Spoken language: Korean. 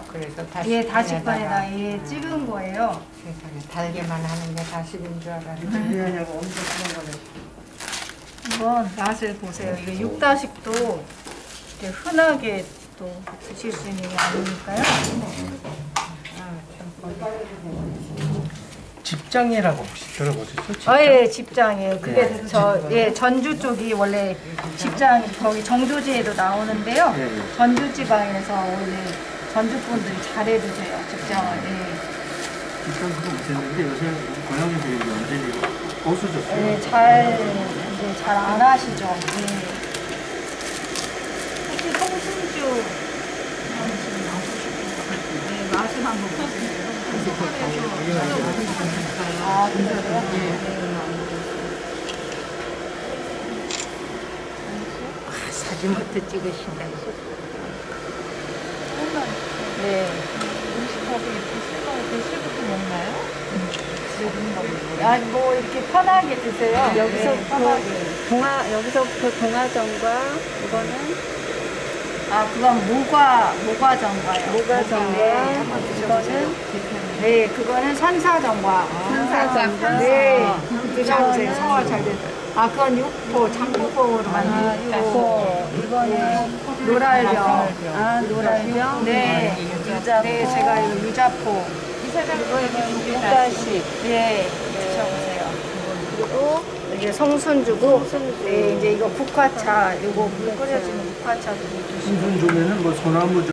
그래서 다시 예, 다시판에다 예, 찍은 거예요. 세상에 달게만 하는 게 다시인 줄 알았는데. 준비하냐고 엄청 그런 거네. 한번 맛을 보세요. 이거 육다식도 이렇게 흔하게 또 드실 수 있는 게 아니니까요. 집장이라고 혹시 들어보셨죠? 예, 집장이에요. 그게 예, 전주 쪽이 원래 집장, 거기 정조지에도 나오는데요. 네. 전주 지방에서 원래 전주 분들이 잘해 드세요, 집장을. 예. 집장 그거 못했는데 요새 고양이도 이게 완전히 고수졌어요. 예, 이제 잘 안 하시죠. 예. 혹시 송순주 네, 맛을 한번 보세요. 아, 그래요? 사진부터 찍으신다. 네. 대실부터 먹나요? 아, 뭐 이렇게 편하게 드세요. 여기서부터 여기서부터 동화전과 이거는 그건 모과전과요. 모과전과 이거는 네, 그거는 산사전과. 산사전과 네, 드셔보세요. 성화 잘 됐어요. 그건 육포, 장포포로 만든 육포. 이거는 노랄병. 노랄병 네, 유자포 네, 제가 이거 유자포. 이거는 육다식 네, 드셔보세요. 그리고 이게 성순주고, 성순주. 네, 이제 이거 국화차, 이거 물 끓여주는 국화차도 드시고. 순순 주면은 뭐 소나무